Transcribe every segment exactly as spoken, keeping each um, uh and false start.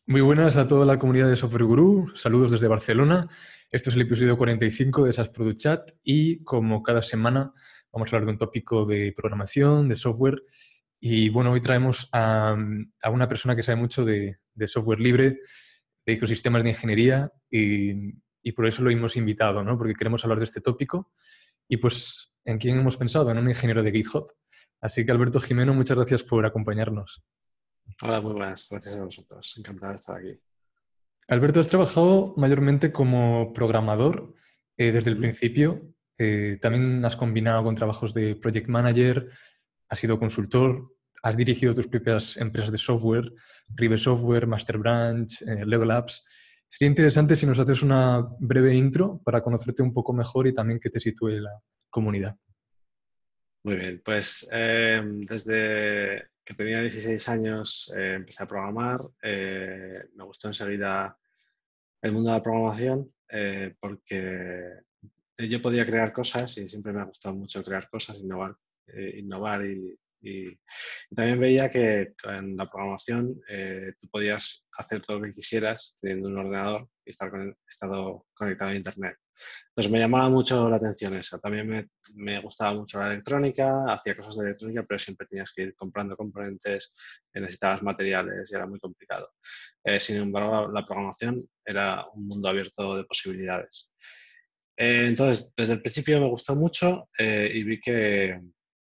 Muy buenas a toda la comunidad de Software Guru. Saludos desde Barcelona. Este es el episodio cuarenta y cinco de SaaS Product Chat y como cada semana vamos a hablar de un tópico de programación, de software. Y bueno, hoy traemos a, a una persona que sabe mucho de, de software libre, de ecosistemas de ingeniería y, y por eso lo hemos invitado, ¿no? Porque queremos hablar de este tópico. Y pues, ¿en quién hemos pensado? En un ingeniero de GitHub. Así que Alberto Jimeno, muchas gracias por acompañarnos. Hola, muy buenas. Gracias a vosotros. Encantado de estar aquí. Alberto, has trabajado mayormente como programador eh, desde el Ujú. principio. Eh, también has combinado con trabajos de project manager, has sido consultor, has dirigido tus propias empresas de software, Rive Software, Master Branch, eh, Level Apps. Sería interesante si nos haces una breve intro para conocerte un poco mejor y también que te sitúe la comunidad. Muy bien. Pues eh, desde que tenía dieciséis años eh, empecé a programar. Eh, me gustó enseguida el mundo de la programación eh, porque yo podía crear cosas y siempre me ha gustado mucho crear cosas, innovar, eh, innovar y, y- y también veía que en la programación eh, tú podías hacer todo lo que quisieras teniendo un ordenador y estar con- estado conectado a Internet. Entonces me llamaba mucho la atención eso. También me, me gustaba mucho la electrónica, hacía cosas de electrónica, pero siempre tenías que ir comprando componentes, necesitabas materiales y era muy complicado. Eh, sin embargo, la, la programación era un mundo abierto de posibilidades. Eh, entonces, desde el principio me gustó mucho eh, y vi que,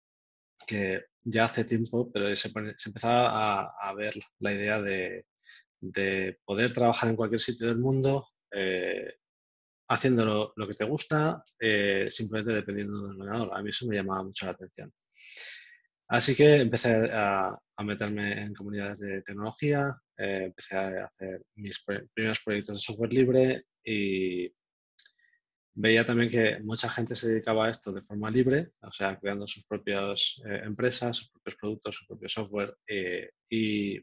que ya hace tiempo, pero se, pone- se empezaba a, a ver la idea de, de poder trabajar en cualquier sitio del mundo, eh, haciendo lo, lo que te gusta, eh, simplemente dependiendo del ordenador. A mí eso me llamaba mucho la atención. Así que empecé a, a meterme en comunidades de tecnología, eh, empecé a hacer mis pre- primeros proyectos de software libre y veía también que mucha gente se dedicaba a esto de forma libre, o sea, creando sus propias eh, empresas, sus propios productos, su propio software. Eh, y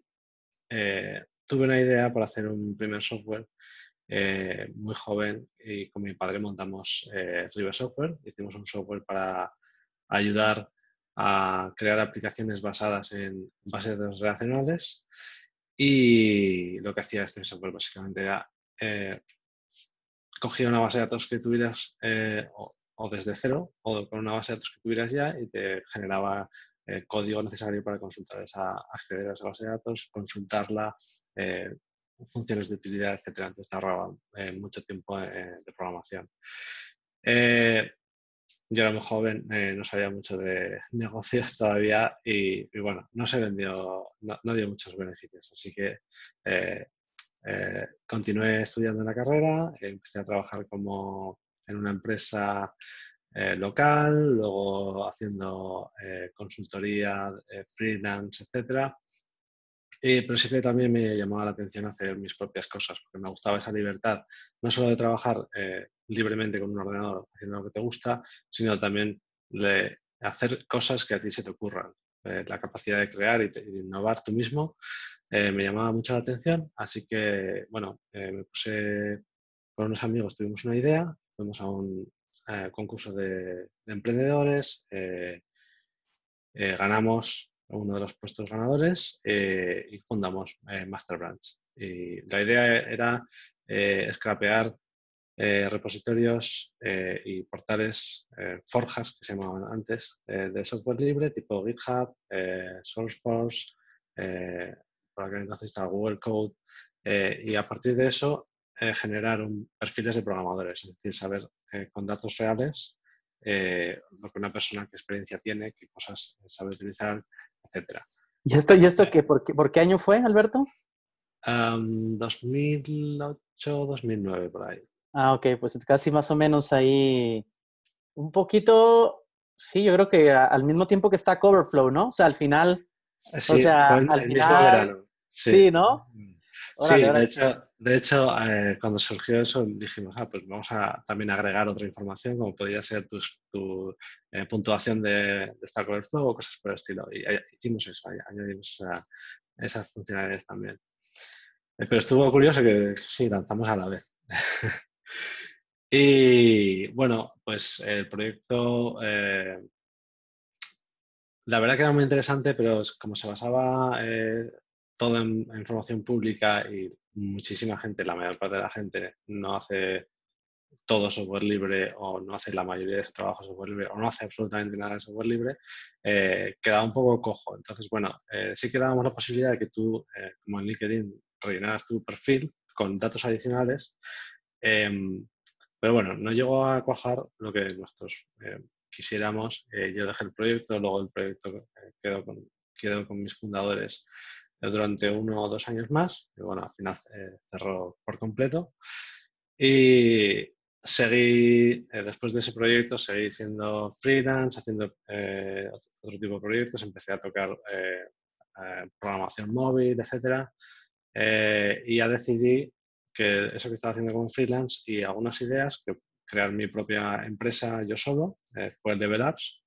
eh, tuve una idea para hacer un primer software eh, muy joven y con mi padre montamos eh, Rive Software. Hicimos un software para ayudar a crear aplicaciones basadas en bases de datos relacionales y lo que hacía este software básicamente era eh, cogía una base de datos que tuvieras eh, o, o, desde cero o con una base de datos que tuvieras ya y te generaba el código necesario para consultar esa, acceder a esa base de datos, consultarla, eh, funciones de utilidad, etcétera. Entonces te ahorraba eh, mucho tiempo eh, de programación. Eh, yo era muy joven, eh, no sabía mucho de negocios todavía y, y bueno, no se vendió, no, no, dio muchos beneficios. Así que eh, eh, continué estudiando en la carrera, empecé a trabajar como en una empresa eh, local, luego haciendo eh, consultoría, eh, freelance, etcétera. Eh, pero siempre también me llamaba la atención hacer mis propias cosas, porque me gustaba esa libertad, no solo de trabajar eh, libremente con un ordenador haciendo lo que te gusta, sino también de hacer cosas que a ti se te ocurran. Eh, la capacidad de crear y, te, y de innovar tú mismo eh, me llamaba mucho la atención, así que, bueno, eh, me puse con unos amigos, tuvimos una idea, fuimos a un eh, concurso de, de emprendedores, eh, eh, ganamos uno de los puestos ganadores eh, y fundamos eh, Master Branch. Y la idea era eh, scrapear eh, repositorios eh, y portales, eh, forjas que se llamaban antes, eh, de software libre tipo GitHub, eh, SourceForge, eh, por aquel entonces estaba Google Code, eh, y a partir de eso eh, generar un, perfiles de programadores, es decir, saber eh, con datos reales eh, lo que una persona, qué experiencia tiene, qué cosas sabe utilizar, etcétera. ¿Y esto, y esto Eh, qué? ¿Por qué, por qué año fue, Alberto? um, dos mil ocho, dos mil nueve, por ahí. Ah, ok, pues casi más o menos ahí, un poquito, sí, yo creo que a- al mismo tiempo que está Coverflow, ¿no? O sea, al final, o Sí, sea, fue el, al el mismo final, verano. Sí, sí, ¿no? Órale, sí, de órale. hecho, de hecho eh, cuando surgió eso dijimos, ah, pues vamos a también agregar otra información, como podría ser tus, tu eh, puntuación de, de Stack Overflow o cosas por el estilo. Y eh, hicimos eso, añadimos esa, esas funcionalidades también. Eh, pero estuvo curioso que sí, lanzamos a la vez. Y bueno, pues el proyecto, eh, la verdad que era muy interesante, pero como se basaba eh, toda información pública y muchísima gente, la mayor parte de la gente, no hace todo software libre o no hace la mayoría de su trabajo software libre o no hace absolutamente nada de software libre, eh, quedaba un poco cojo. Entonces, bueno, eh, sí que dábamos la posibilidad de que tú, eh, como en LinkedIn, rellenaras tu perfil con datos adicionales, eh, pero bueno, no llegó a cuajar lo que nosotros eh, quisiéramos. Eh, yo dejé el proyecto, luego el proyecto eh, quedó, con, quedó con mis fundadores eh, durante uno o dos años más, y bueno, al final eh, cerró por completo. Y seguí, eh, después de ese proyecto, seguí siendo freelance, haciendo eh, otro, otro tipo de proyectos. Empecé a tocar eh, eh, programación móvil, etcétera. Eh, y ya decidí que eso que estaba haciendo como freelance y algunas ideas, que crear mi propia empresa yo solo, eh, fue el Level Apps,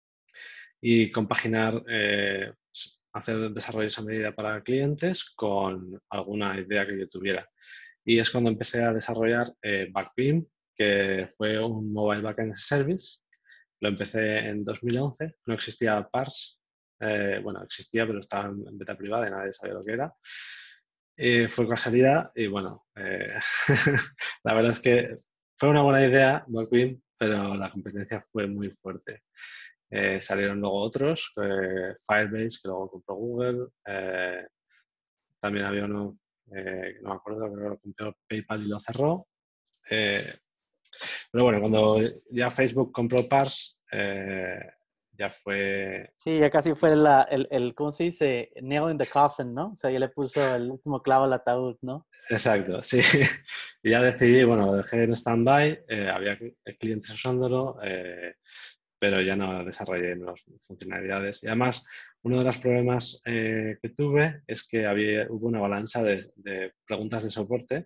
y compaginar, eh, hacer desarrollos a medida para clientes con alguna idea que yo tuviera. Y es cuando empecé a desarrollar eh, Backbeam, que fue un Mobile Backend Service. Lo empecé en dos mil once, no existía Parse, eh, bueno, existía, pero estaba en beta privada y nadie sabía lo que era. Eh, fue casualidad y bueno, eh, la verdad es que fue una buena idea, Backbeam, pero la competencia fue muy fuerte. Eh, salieron luego otros, eh, Firebase, que luego compró Google, eh, también había uno, eh, no me acuerdo, pero lo compró PayPal y lo cerró. Eh, pero bueno, cuando ya Facebook compró Parse, eh, ya fue... Sí, ya casi fue la, el, el, ¿cómo se dice? Nail in the coffin, ¿no? O sea, ya le puso el último clavo al ataúd, ¿no? Exacto, sí. Y ya decidí, bueno, lo dejé en stand-by, eh, había clientes usándolo, eh, pero ya no desarrollé nuevas funcionalidades. Y además, uno de los problemas eh, que tuve es que había, hubo una avalancha de, de preguntas de soporte,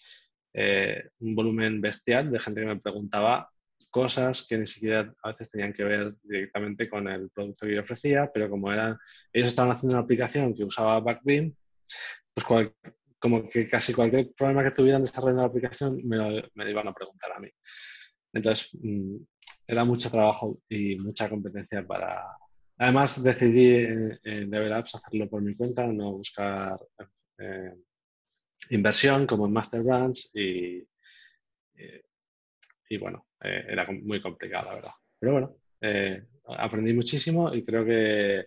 eh, un volumen bestial de gente que me preguntaba cosas que ni siquiera a veces tenían que ver directamente con el producto que yo ofrecía, pero como eran, ellos estaban haciendo una aplicación que usaba Backbeam, pues cual, como que casi cualquier problema que tuvieran desarrollando la aplicación me lo, me lo iban a preguntar a mí. Entonces, mmm, era mucho trabajo y mucha competencia para... Además, decidí en, en Level Apps hacerlo por mi cuenta, no buscar eh, inversión como en Master Branch y, y, y bueno, eh, era muy complicado, la verdad. Pero bueno, eh, aprendí muchísimo y creo que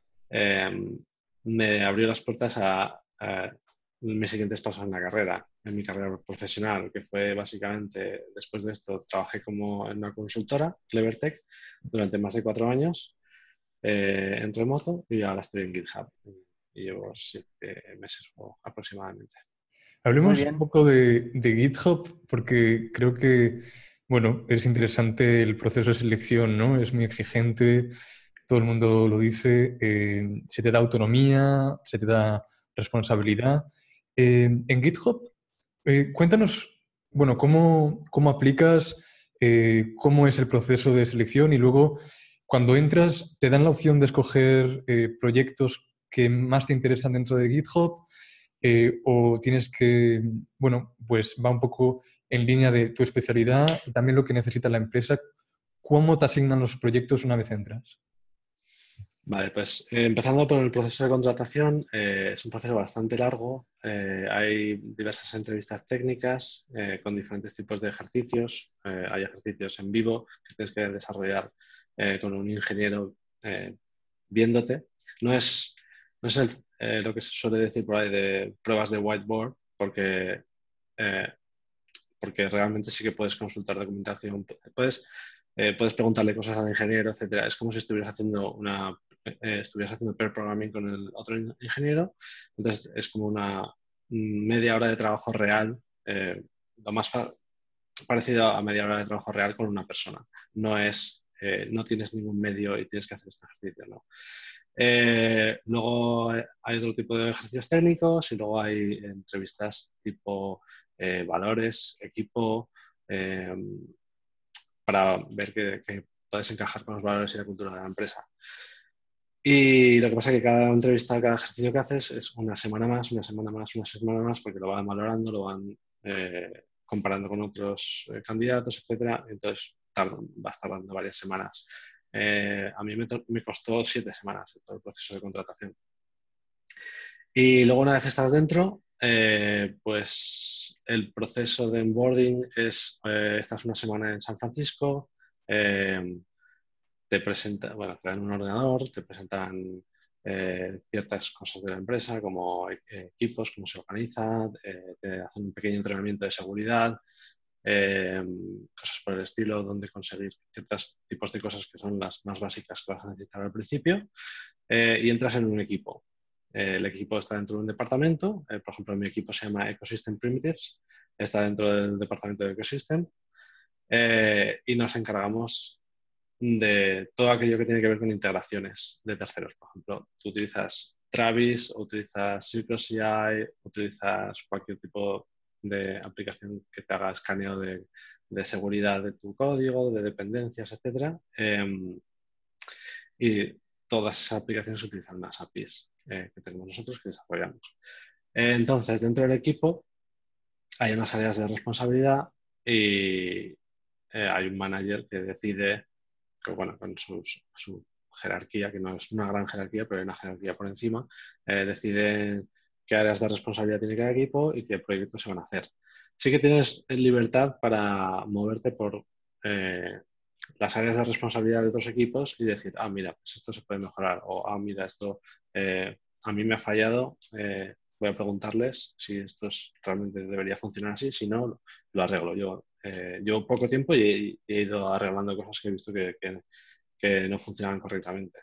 eh, me abrió las puertas a, a mis siguientes pasos en la carrera, en mi carrera profesional, que fue básicamente, después de esto, trabajé como en una consultora, Clevertech, durante más de cuatro años eh, en remoto y ahora estoy en GitHub y llevo siete meses aproximadamente. Hablemos un poco de, de GitHub porque creo que, bueno, es interesante el proceso de selección, ¿no? Es muy exigente, todo el mundo lo dice, eh, se te da autonomía, se te da responsabilidad. Eh, en GitHub, eh, cuéntanos, bueno, cómo, cómo aplicas, eh, cómo es el proceso de selección y luego cuando entras te dan la opción de escoger eh, proyectos que más te interesan dentro de GitHub. Eh, o tienes que, bueno, pues va un poco en línea de tu especialidad y también lo que necesita la empresa. ¿Cómo te asignan los proyectos una vez entras? Vale, pues eh, empezando por el proceso de contratación, eh, es un proceso bastante largo. Eh, hay diversas entrevistas técnicas eh, con diferentes tipos de ejercicios. Eh, hay ejercicios en vivo que tienes que desarrollar eh, con un ingeniero eh, viéndote. No es, no es el, eh, lo que se suele decir por ahí de pruebas de whiteboard, porque, eh, porque realmente sí que puedes consultar documentación. Puedes, eh, puedes preguntarle cosas al ingeniero, etcétera. Es como si estuvieras haciendo una Eh, estuvieras haciendo pair programming con el otro ingeniero, entonces es como una media hora de trabajo real, eh, lo más parecido a media hora de trabajo real con una persona. No es, eh, no tienes ningún medio y tienes que hacer este ejercicio, ¿no? Eh, luego hay otro tipo de ejercicios técnicos y luego hay entrevistas tipo eh, valores, equipo, eh, para ver que, que puedes encajar con los valores y la cultura de la empresa. Y lo que pasa es que cada entrevista, cada ejercicio que haces es una semana más, una semana más, una semana más, porque lo van valorando, lo van eh, comparando con otros eh, candidatos, etcétera. Entonces tardan, vas tardando varias semanas. Eh, a mí me, me costó siete semanas todo el proceso de contratación. Y luego una vez estás dentro, eh, pues el proceso de onboarding es, eh, estás una semana en San Francisco, eh, te presentan, bueno, te dan un ordenador, te presentan eh, ciertas cosas de la empresa, como eh, equipos, cómo se organiza, eh, te hacen un pequeño entrenamiento de seguridad, eh, cosas por el estilo, donde conseguir ciertos tipos de cosas que son las más básicas que vas a necesitar al principio, eh, y entras en un equipo. Eh, el equipo está dentro de un departamento, eh, por ejemplo, mi equipo se llama Ecosystem Primitives, está dentro del departamento de Ecosystem, eh, y nos encargamos de todo aquello que tiene que ver con integraciones de terceros. Por ejemplo, tú utilizas Travis, o utilizas CircleCI, utilizas cualquier tipo de aplicación que te haga escaneo de, de seguridad de tu código, de dependencias, etcétera. Eh, y todas esas aplicaciones utilizan las A P Is eh, que tenemos nosotros, que desarrollamos. Eh, entonces, dentro del equipo hay unas áreas de responsabilidad y eh, hay un manager que decide, que, bueno, con su, su jerarquía, que no es una gran jerarquía, pero hay una jerarquía por encima, eh, decide qué áreas de responsabilidad tiene cada equipo y qué proyectos se van a hacer. Sí que tienes libertad para moverte por eh, las áreas de responsabilidad de otros equipos y decir, ah, mira, pues esto se puede mejorar, o ah, mira, esto eh, a mí me ha fallado, eh, voy a preguntarles si esto es, realmente debería funcionar así, si no, lo arreglo. Yo eh, llevo poco tiempo y he, he ido arreglando cosas que he visto que, que, que no funcionaban correctamente.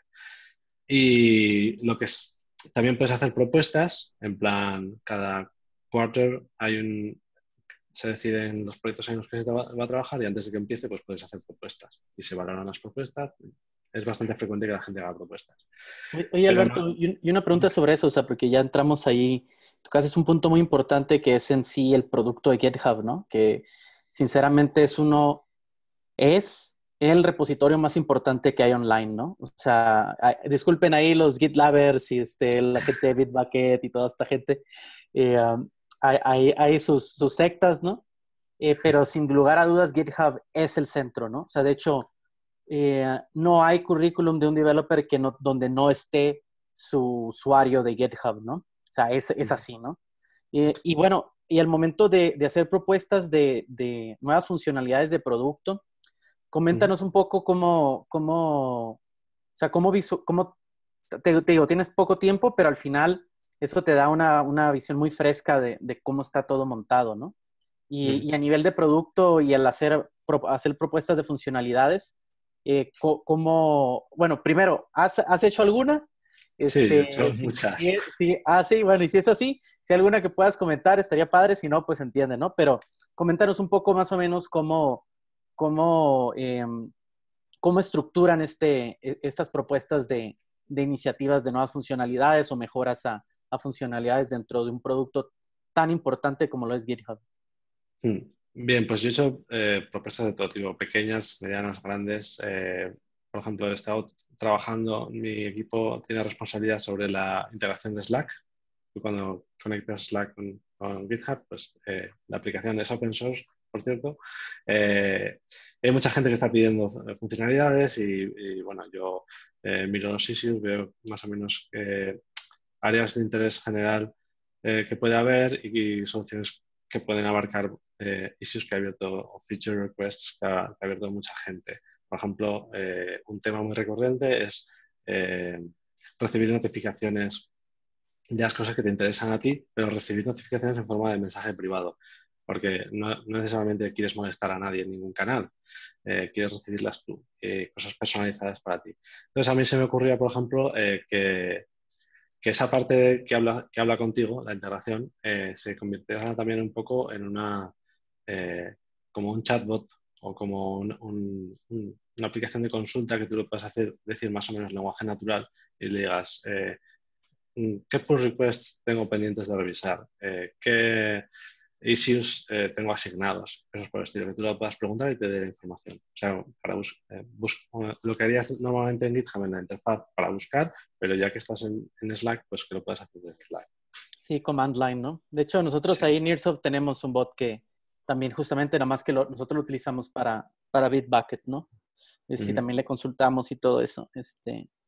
Y lo que es, también puedes hacer propuestas, en plan, cada quarter hay un, se deciden los proyectos en los que se va, va a trabajar y antes de que empiece pues puedes hacer propuestas y se valoran las propuestas. Es bastante frecuente que la gente haga propuestas. Oye, Alberto, no... y una pregunta sobre eso, o sea, porque ya entramos ahí, tú haces un punto muy importante que es en sí el producto de GitHub, ¿no? Que sinceramente es uno, es el repositorio más importante que hay online, ¿no? O sea, disculpen ahí los GitLabers y este, la gente de Bitbucket y toda esta gente, eh, um, hay, hay, hay sus, sus sectas, ¿no? Eh, pero sin lugar a dudas GitHub es el centro, ¿no? O sea, de hecho, eh, no hay currículum de un developer que no, donde no esté su usuario de GitHub, ¿no? O sea, es, es así, ¿no? Eh, y bueno, y al momento de, de hacer propuestas de, de nuevas funcionalidades de producto, coméntanos un poco cómo, cómo o sea, cómo, visu, cómo te, te digo, tienes poco tiempo, pero al final eso te da una, una visión muy fresca de, de cómo está todo montado, ¿no? Y, uh-huh. y a nivel de producto y al hacer, hacer propuestas de funcionalidades, eh, ¿cómo, bueno, primero, ¿has, has hecho alguna? Este, sí, son si, muchas. Si, si, ah, sí, bueno, y si es así, si hay alguna que puedas comentar, estaría padre, si no, pues entiende, ¿no? Pero coméntanos un poco más o menos cómo, cómo, eh, cómo estructuran este, estas propuestas de, de iniciativas de nuevas funcionalidades o mejoras a, a funcionalidades dentro de un producto tan importante como lo es GitHub. Bien, pues yo he hecho eh, propuestas de todo tipo, pequeñas, medianas, grandes. Eh, por ejemplo, he estado trabajando, mi equipo tiene responsabilidad sobre la integración de Slack. Y cuando conectas Slack con, con GitHub, pues eh, la aplicación es open source, por cierto. Eh, hay mucha gente que está pidiendo funcionalidades y, y bueno, yo eh, miro los issues, veo más o menos eh, áreas de interés general eh, que puede haber y, y soluciones que pueden abarcar eh, issues que ha abierto o feature requests que ha, que ha abierto mucha gente. Por ejemplo, eh, un tema muy recurrente es eh, recibir notificaciones de las cosas que te interesan a ti, pero recibir notificaciones en forma de mensaje privado, porque no, no necesariamente quieres molestar a nadie en ningún canal, eh, quieres recibirlas tú, eh, cosas personalizadas para ti. Entonces a mí se me ocurría, por ejemplo, eh, que que esa parte que habla, que habla contigo, la integración, eh, se convirtiera también un poco en una, eh, como un chatbot o como un, un, un, una aplicación de consulta que tú lo puedas hacer, decir más o menos lenguaje natural y le digas eh, qué pull requests tengo pendientes de revisar, eh, qué issues eh, tengo asignados, eso es por el estilo, que tú lo puedas preguntar y te dé la información. O sea, para bus eh, bus lo que harías normalmente en GitHub en la interfaz para buscar, pero ya que estás en, en Slack, pues que lo puedas hacer desde Slack. Sí, command line, ¿no? De hecho, nosotros sí. ahí en Earsoft tenemos un bot que también justamente nada más que lo, nosotros lo utilizamos para, para Bitbucket, ¿no? Este, uh-huh. También le consultamos y todo eso. Este,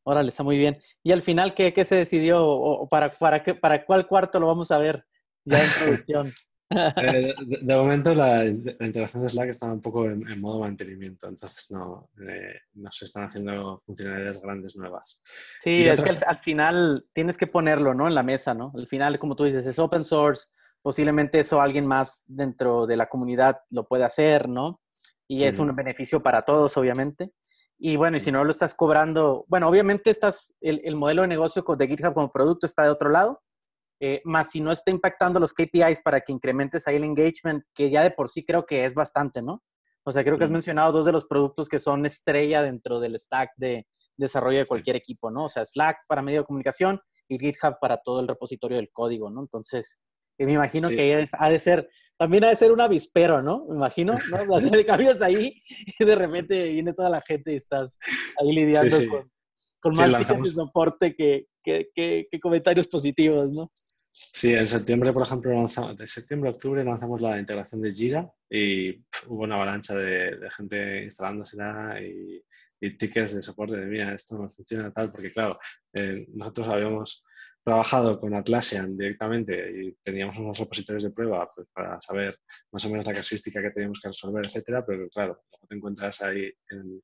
Órale, está muy bien. Y al final, ¿qué, qué se decidió? ¿O, o para, para, qué, para cuál cuarto lo vamos a ver ya en producción? Eh, de, de momento la, la integración de Slack está un poco en, en modo mantenimiento, entonces no, eh, no se están haciendo funcionalidades grandes nuevas. Sí, Y es que otras, al, al final tienes que ponerlo, ¿no? En la mesa, ¿no? Al final, como tú dices, es open source, posiblemente eso alguien más dentro de la comunidad lo puede hacer, ¿no? Y es mm, un beneficio para todos, obviamente. Y bueno, y si mm, no lo estás cobrando, bueno, obviamente estás, el, el modelo de negocio de GitHub como producto está de otro lado, eh, más si no está impactando los K P Is para que incrementes ahí el engagement, que ya de por sí creo que es bastante, ¿no? O sea, creo que has mm, mencionado dos de los productos que son estrella dentro del stack de desarrollo de sí, cualquier equipo, ¿no? O sea, Slack para medio de comunicación y GitHub para todo el repositorio del código, ¿no? Entonces, eh, me imagino sí. que es, ha de ser, también ha de ser un avispero, ¿no? Me imagino, ¿no? Hacer cambios ahí y de repente viene toda la gente y estás ahí Sí, lidiando sí. con, con Sí, más tickets de lanzamos. soporte que, que, que, que comentarios positivos, ¿no? Sí, en septiembre, por ejemplo, lanzamos, de septiembre a octubre lanzamos la integración de Jira y pf, hubo una avalancha de, de gente instalándosela y, y tickets de soporte de, mira, esto no funciona tal, porque claro, eh, nosotros habíamos trabajado con Atlassian directamente y teníamos unos repositorios de prueba pues, para saber más o menos la casuística que teníamos que resolver, etcétera, pero claro, luego te encuentras ahí en...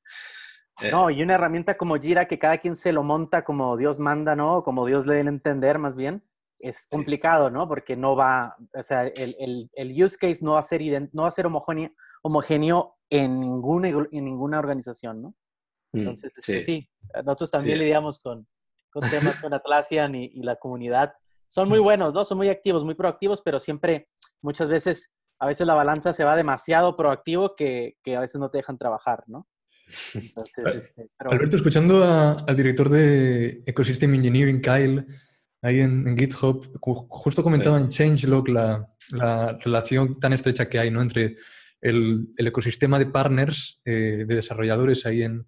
No, eh, y una herramienta como Jira que cada quien se lo monta como Dios manda, ¿no? O como Dios le dé a entender, más bien, es sí, complicado, ¿no? Porque no va, o sea, el, el, el use case no va a ser, ident- no va a ser homogéneo, homogéneo en ninguna, en ninguna organización, ¿no? mm, Entonces, este, sí, sí, nosotros sí. también lidiamos con, con temas con Atlassian y, y la comunidad. Son muy buenos, ¿no? Son muy activos, muy proactivos, pero siempre, muchas veces, a veces la balanza se va demasiado proactivo que, que a veces no te dejan trabajar, ¿no? Entonces, este, pero Alberto, escuchando a- al director de Ecosystem Engineering, Kyle, ahí en, en GitHub, ju- justo comentaba Sí, en Changelog la, la relación tan estrecha que hay, ¿no? Entre el, el ecosistema de partners, eh, de desarrolladores ahí en,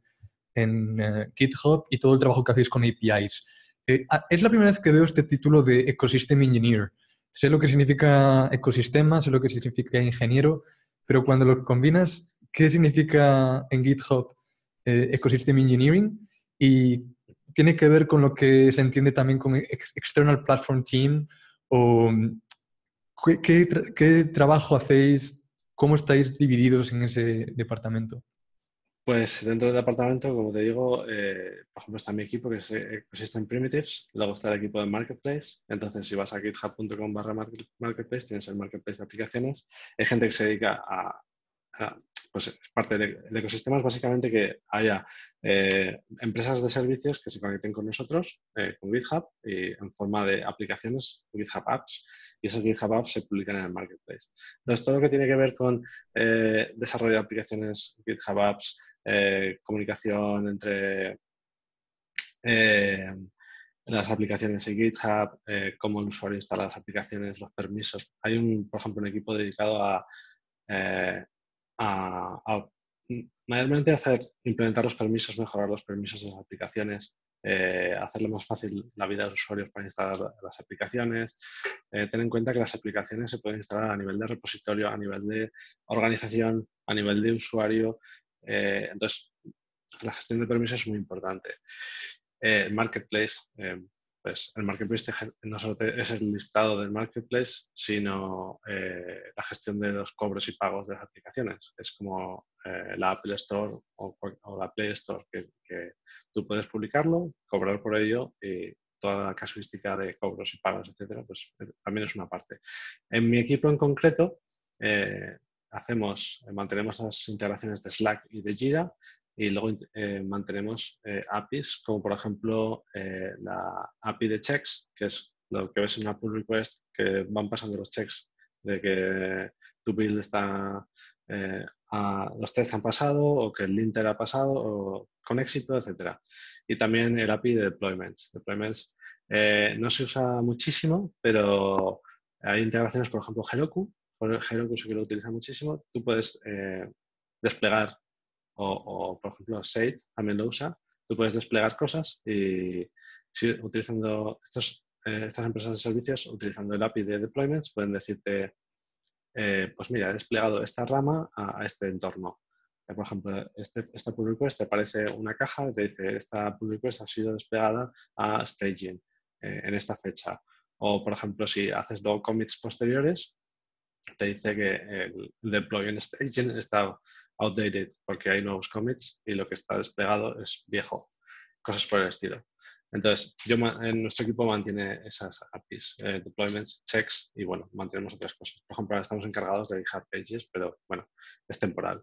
en eh, GitHub y todo el trabajo que hacéis con A P Is. Eh, ah, es la primera vez que veo este título de Ecosystem Engineer. Sé lo que significa ecosistema, sé lo que significa ingeniero, pero cuando lo combinas, ¿qué significa en GitHub eh, Ecosystem Engineering? Y tiene que ver con lo que se entiende también como ex External Platform Team o ¿qué, qué, tra qué trabajo hacéis? ¿Cómo estáis divididos en ese departamento? pues dentro del departamento, como te digo, eh, por ejemplo, está mi equipo que es eh, Ecosystem Primitives, luego está el equipo de Marketplace. Entonces, si vas a github punto com barra marketplace, tienes el Marketplace de aplicaciones. Hay gente que se dedica a, a pues es parte del, del ecosistema, es básicamente que haya eh, empresas de servicios que se conecten con nosotros, eh, con GitHub, y en forma de aplicaciones, GitHub Apps, y esas GitHub Apps se publican en el Marketplace. Entonces, todo lo que tiene que ver con eh, desarrollo de aplicaciones, GitHub Apps, eh, comunicación entre eh, las aplicaciones en GitHub, eh, cómo el usuario instala las aplicaciones, los permisos. Hay, un, por ejemplo, un equipo dedicado a, eh, a, a mayormente hacer, implementar los permisos, mejorar los permisos de las aplicaciones, eh, hacerle más fácil la vida a los usuarios para instalar las aplicaciones. Eh, ten en cuenta que las aplicaciones se pueden instalar a nivel de repositorio, a nivel de organización, a nivel de usuario. Eh, entonces, la gestión de permisos es muy importante. Eh, el marketplace, eh, pues el marketplace no solo te, es el listado del marketplace, sino eh, la gestión de los cobros y pagos de las aplicaciones. Es como eh, la Apple Store o, o la Play Store, que, que tú puedes publicarlo, cobrar por ello y toda la casuística de cobros y pagos, etcétera, pues también es una parte. En mi equipo en concreto, eh, hacemos, mantenemos las integraciones de Slack y de Jira y luego eh, mantenemos eh, A P Is, como por ejemplo eh, la A P I de checks, que es lo que ves en una pull request, que van pasando los checks de que tu build está, eh, a, los tests han pasado o que el linter ha pasado o con éxito, etcétera. Y también el A P I de deployments. Deployments eh, no se usa muchísimo, pero hay integraciones, por ejemplo, Heroku. Heroku sí que lo utiliza muchísimo. Tú puedes eh, desplegar o, o, por ejemplo, Sage también lo usa. Tú puedes desplegar cosas y si, utilizando estos, eh, estas empresas de servicios, utilizando el A P I de deployments, pueden decirte, eh, pues mira, he desplegado esta rama a, a este entorno. Eh, por ejemplo, este, esta pull request te aparece una caja que te dice esta pull request ha sido desplegada a staging eh, en esta fecha. O, por ejemplo, si haces dos commits posteriores, te dice que el deploy en staging está outdated porque hay nuevos commits y lo que está desplegado es viejo. Cosas por el estilo. Entonces, yo, en nuestro equipo mantiene esas A P Is, eh, deployments, checks y, bueno, mantenemos otras cosas. Por ejemplo, ahora estamos encargados de GitHub Pages, pero, bueno, es temporal.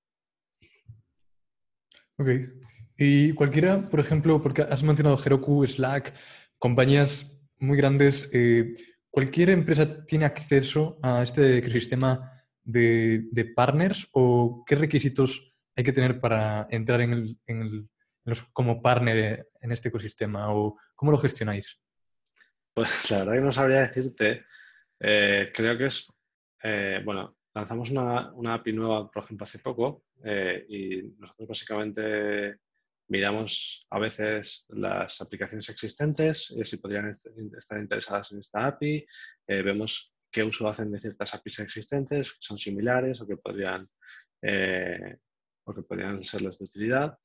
Ok. Y cualquiera, por ejemplo, porque has mencionado Heroku, Slack, compañías muy grandes, eh, ¿cualquier empresa tiene acceso a este ecosistema de, de partners o qué requisitos hay que tener para entrar en el, en el, en los, como partner en este ecosistema o cómo lo gestionáis? Pues la verdad que no sabría decirte. Eh, creo que es, eh, bueno, lanzamos una, una A P I nueva, por ejemplo, hace poco eh, y nosotros básicamente miramos a veces las aplicaciones existentes, eh, si podrían estar interesadas en esta A P I, eh, vemos qué uso hacen de ciertas A P Is existentes, que son similares o que podrían, eh, o que podrían serles de utilidad.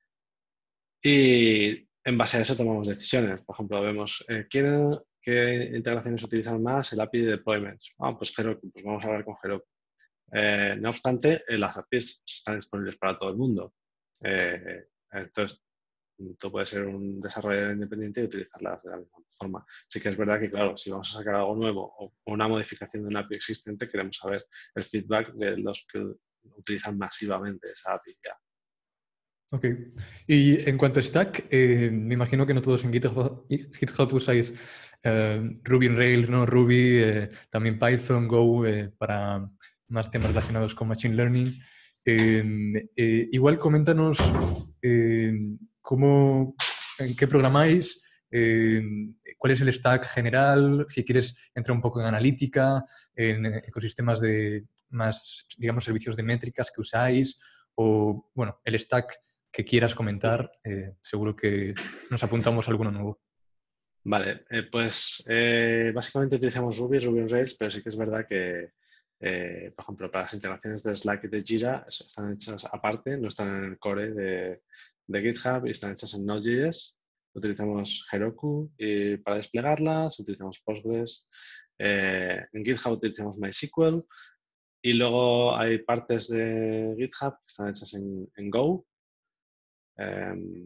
Y en base a eso tomamos decisiones. Por ejemplo, vemos eh, ¿quieren, qué integraciones utilizan más el A P I de deployments. Ah, pues Heroku, pues vamos a hablar con Heroku. Eh, no obstante, eh, las A P Is están disponibles para todo el mundo. Eh, entonces, tú puedes ser un desarrollador independiente y utilizarlas de la misma forma. Sí que es verdad que, claro, si vamos a sacar algo nuevo o una modificación de una A P I existente, queremos saber el feedback de los que utilizan masivamente esa A P I ya. Ok. Y en cuanto a Stack, eh, me imagino que no todos en GitHub, GitHub usáis eh, Ruby on Rails, ¿no? Ruby, eh, también Python, Go, eh, para más temas relacionados con Machine Learning. Eh, eh, igual coméntanos eh, cómo, en qué programáis, eh, cuál es el stack general, si quieres entrar un poco en analítica, en ecosistemas de más, digamos, servicios de métricas que usáis, o, bueno, el stack que quieras comentar, eh, seguro que nos apuntamos a alguno nuevo. Vale, eh, pues eh, básicamente utilizamos Ruby, Ruby on Rails, pero sí que es verdad que, eh, por ejemplo, para las integraciones de Slack y de Jira están hechas aparte, no están en el core de, de GitHub y están hechas en Node.js. Utilizamos Heroku y para desplegarlas, utilizamos Postgres. Eh, en GitHub utilizamos MySQL y luego hay partes de GitHub que están hechas en, en Go. Um,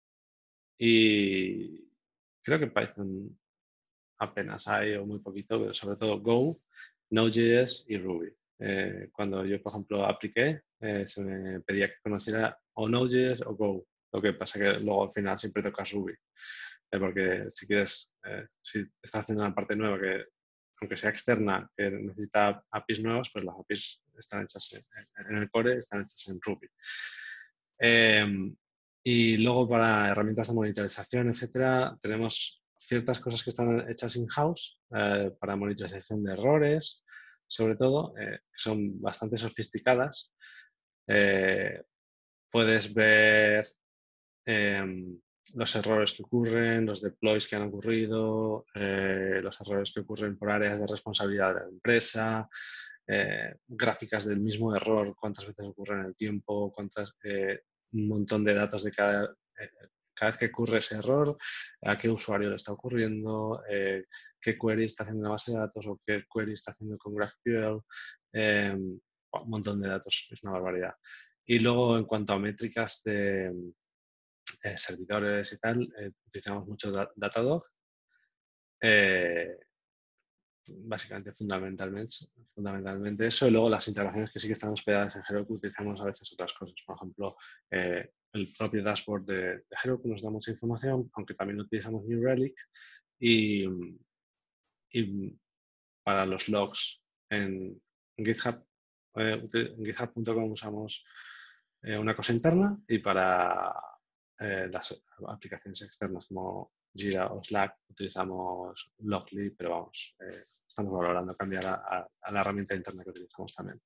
y creo que Python apenas hay o muy poquito, pero sobre todo Go, Node.js y Ruby. Eh, cuando yo, por ejemplo, apliqué, eh, se me pedía que conociera o Node.js o Go. Lo que pasa que luego al final siempre tocas Ruby. Eh, porque si quieres, eh, si estás haciendo una parte nueva que, aunque sea externa, que necesita A P Is nuevas, pues las A P Is están hechas en, en el core, están hechas en Ruby. Eh, y luego para herramientas de monitorización, etcétera, tenemos ciertas cosas que están hechas in-house eh, para monitorización de errores, sobre todo, eh, que son bastante sofisticadas. Eh, puedes ver eh, los errores que ocurren, los deploys que han ocurrido, eh, los errores que ocurren por áreas de responsabilidad de la empresa, eh, gráficas del mismo error, cuántas veces ocurre en el tiempo, cuántas, eh, un montón de datos de cada, eh, cada vez que ocurre ese error, a qué usuario le está ocurriendo, eh, qué query está haciendo en la base de datos o qué query está haciendo con GraphQL, eh, un montón de datos, es una barbaridad. Y luego en cuanto a métricas de eh, servidores y tal, eh, utilizamos mucho Datadog. Eh, básicamente, fundamentalmente, fundamentalmente eso. Y luego las integraciones que sí que están hospedadas en Heroku, utilizamos a veces otras cosas. Por ejemplo, eh, el propio dashboard de, de Heroku nos da mucha información, aunque también utilizamos New Relic. Y, y para los logs en, en GitHub, eh, en github punto com usamos eh, una cosa interna y para eh, las aplicaciones externas como Jira o Slack utilizamos Logly, pero vamos, eh, estamos valorando cambiar a, a, a la herramienta interna que utilizamos también.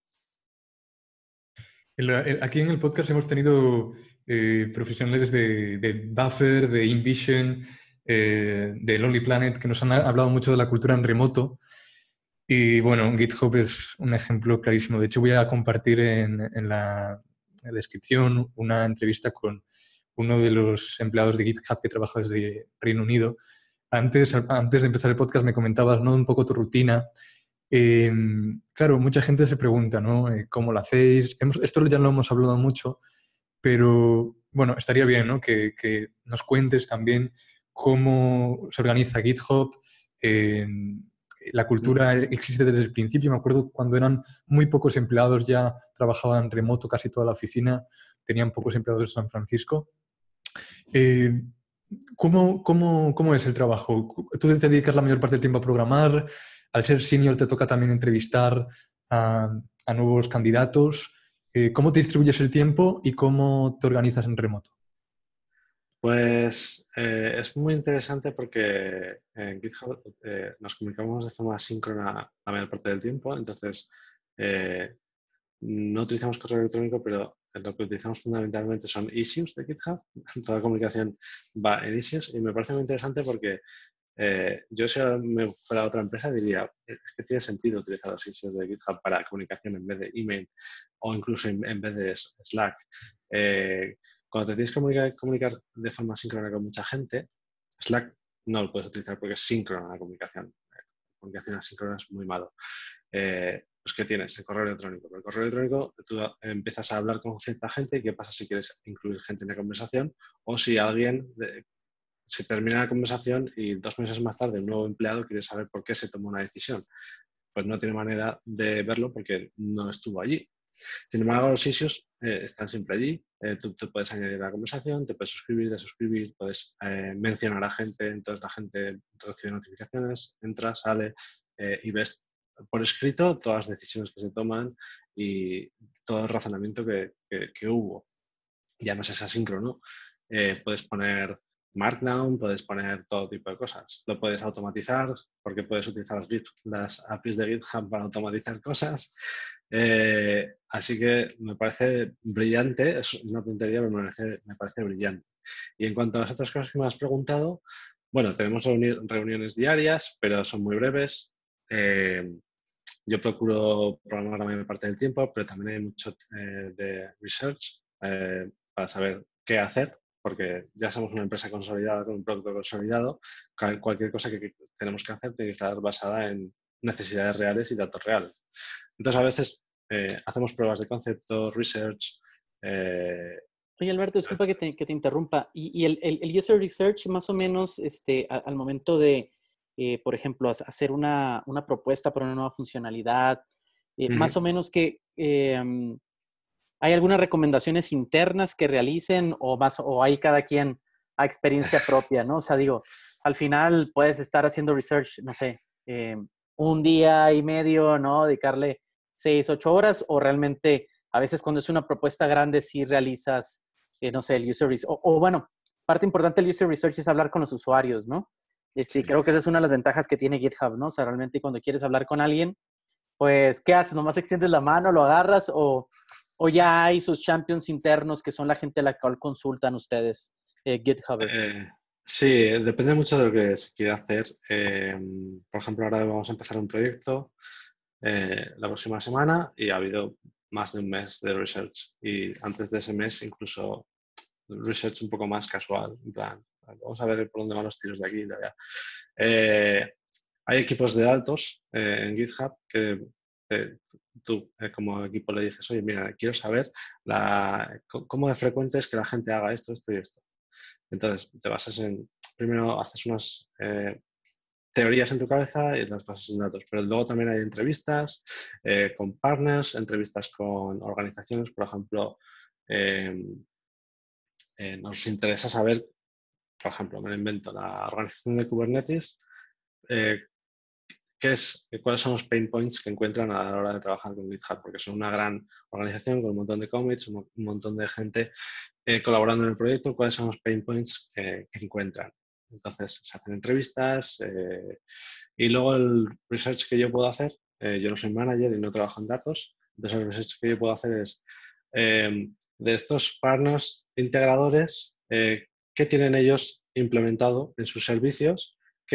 Aquí en el podcast hemos tenido eh, profesionales de, de Buffer, de InVision, eh, de Lonely Planet, que nos han hablado mucho de la cultura en remoto. Y bueno, GitHub es un ejemplo clarísimo. De hecho, voy a compartir en, en, la, descripción una entrevista con uno de los empleados de GitHub que trabaja desde Reino Unido. Antes, antes de empezar el podcast me comentabas, ¿no?, un poco tu rutina. Eh, claro, mucha gente se pregunta, ¿no?, eh, ¿cómo lo hacéis? Hemos, esto ya lo hemos hablado mucho, pero bueno, estaría bien, ¿no?, que, que nos cuentes también cómo se organiza GitHub. Eh, la cultura existe desde el principio. Me acuerdo cuando eran muy pocos empleados, ya trabajaban remoto casi toda la oficina, tenían pocos empleados en San Francisco. Eh, ¿cómo, cómo, ¿Cómo es el trabajo? ¿Tú te dedicas la mayor parte del tiempo a programar? Al ser senior te toca también entrevistar a, a nuevos candidatos. Eh, ¿Cómo te distribuyes el tiempo y cómo te organizas en remoto? Pues eh, es muy interesante porque en GitHub eh, nos comunicamos de forma asíncrona la mayor parte del tiempo, entonces eh, no utilizamos correo electrónico, pero lo que utilizamos fundamentalmente son issues de GitHub. Toda la comunicación va en issues y me parece muy interesante porque eh, yo si ahora me fuera a otra empresa diría es que tiene sentido utilizar los issues de GitHub para comunicación en vez de email o incluso en, en vez de Slack. Eh, Cuando te tienes que comunicar, comunicar de forma síncrona con mucha gente, Slack no lo puedes utilizar porque es síncrona la comunicación. La comunicación asíncrona es muy malo. Eh, pues ¿qué tienes? El correo electrónico. Por el correo electrónico tú empiezas a hablar con cierta gente y qué pasa si quieres incluir gente en la conversación o si alguien de, se termina la conversación y dos meses más tarde un nuevo empleado quiere saber por qué se tomó una decisión. Pues no tiene manera de verlo porque no estuvo allí. Sin embargo, los issues eh, están siempre allí. Eh, tú te puedes añadir a la conversación, te puedes suscribir, desuscribir, puedes eh, mencionar a gente, entonces la gente recibe notificaciones, entra, sale eh, y ves por escrito todas las decisiones que se toman y todo el razonamiento que, que, que hubo. Y además es asíncrono. Eh, puedes poner Markdown, puedes poner todo tipo de cosas. Lo puedes automatizar porque puedes utilizar las, las A P Is de GitHub para automatizar cosas. Eh, así que me parece brillante, es una tontería, pero me parece, me parece brillante. Y en cuanto a las otras cosas que me has preguntado, bueno, tenemos reuni reuniones diarias, pero son muy breves. Eh, yo procuro programar la mayor parte del tiempo, pero también hay mucho eh, de research eh, para saber qué hacer, porque ya somos una empresa consolidada con un producto consolidado. Cualquier cosa que tenemos que hacer tiene que estar basada en necesidades reales y datos reales. Entonces, a veces eh, hacemos pruebas de concepto, research. Eh, Oye, Alberto, disculpa que te, que te interrumpa. Y, y el, el, el user research, más o menos, este, a, al momento de, eh, por ejemplo, hacer una, una propuesta para una nueva funcionalidad, eh, uh-huh. más o menos que eh, ¿hay algunas recomendaciones internas que realicen o, más, o hay cada quien a experiencia propia, ¿no? O sea, digo, al final puedes estar haciendo research, no sé, eh, un día y medio, ¿no? Dedicarle seis, ocho horas o realmente a veces cuando es una propuesta grande sí realizas, eh, no sé, el user research. O, o bueno, parte importante del user research es hablar con los usuarios, ¿no? Este, sí. Creo que esa es una de las ventajas que tiene GitHub, ¿no? O sea, realmente cuando quieres hablar con alguien, pues, ¿qué haces? ¿Nomás extiendes la mano, lo agarras o, o ya hay sus champions internos que son la gente a la cual consultan ustedes, eh, GitHubers? Eh, sí, depende mucho de lo que se quiera hacer. Eh, por ejemplo, ahora vamos a empezar un proyecto eh, la próxima semana y ha habido más de un mes de research y antes de ese mes incluso research un poco más casual, en plan, vamos a ver por dónde van los tiros de aquí y de allá. Eh, hay equipos de datos eh, en GitHub que eh, tú eh, como equipo le dices, oye, mira, quiero saber la, cómo de frecuente es que la gente haga esto, esto y esto. Entonces, te basas en, primero haces unas eh, teorías en tu cabeza y las basas en datos, pero luego también hay entrevistas eh, con partners, entrevistas con organizaciones, por ejemplo, eh, eh, nos interesa saber, por ejemplo, me lo invento, la organización de Kubernetes, eh, ¿qué es, cuáles son los pain points que encuentran a la hora de trabajar con GitHub? Porque son una gran organización con un montón de commits, un, un montón de gente eh, colaborando en el proyecto, ¿cuáles son los pain points eh, que encuentran? Entonces, se hacen entrevistas eh, y luego el research que yo puedo hacer, eh, yo no soy manager y no trabajo en datos, entonces el research que yo puedo hacer es eh, de estos partners integradores, eh, ¿qué tienen ellos implementado en sus servicios que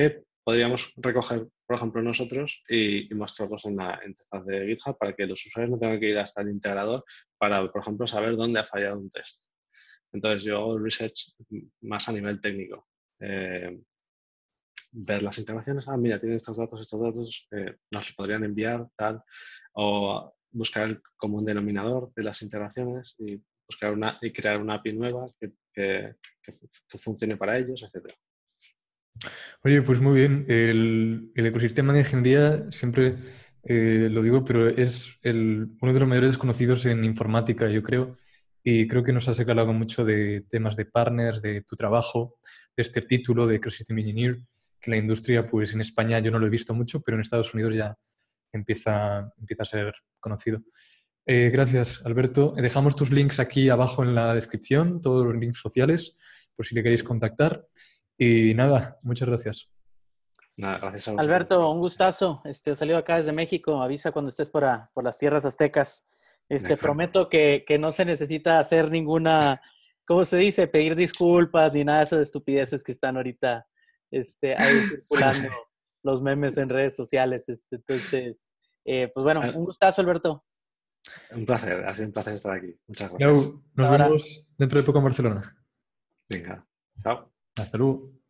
podríamos recoger, por ejemplo, nosotros y, y mostrarlos en la interfaz de GitHub para que los usuarios no tengan que ir hasta el integrador para, por ejemplo, saber dónde ha fallado un test. Entonces, yo hago research más a nivel técnico. Eh, ver las integraciones, ah, mira, tienen estos datos, estos datos, eh, nos los podrían enviar, tal, o buscar el común denominador de las integraciones y buscar una y crear una A P I nueva que, que, que, que funcione para ellos, etcétera. Oye, pues muy bien. El, el ecosistema de ingeniería, siempre eh, lo digo, pero es el, uno de los mayores desconocidos en informática, yo creo. Y creo que nos has hablado mucho de temas de partners, de tu trabajo, de este título de Ecosystem Engineer, que la industria, pues en España yo no lo he visto mucho, pero en Estados Unidos ya empieza, empieza a ser conocido. Eh, gracias, Alberto. Dejamos tus links aquí abajo en la descripción, todos los links sociales, por si le queréis contactar. Y nada, muchas gracias. Nada, gracias a vosotros. Alberto, un gustazo. Este, salió acá desde México. Avisa cuando estés por, a, por las tierras aztecas. Este, prometo que, que no se necesita hacer ninguna, ¿cómo se dice? Pedir disculpas ni nada de esas estupideces que están ahorita este, ahí circulando los memes en redes sociales. Este, entonces, eh, pues bueno, un gustazo, Alberto. Un placer, ha sido un placer estar aquí. Muchas gracias. Nos Ahora. vemos dentro de poco en Barcelona. Venga, chao. Hasta luego.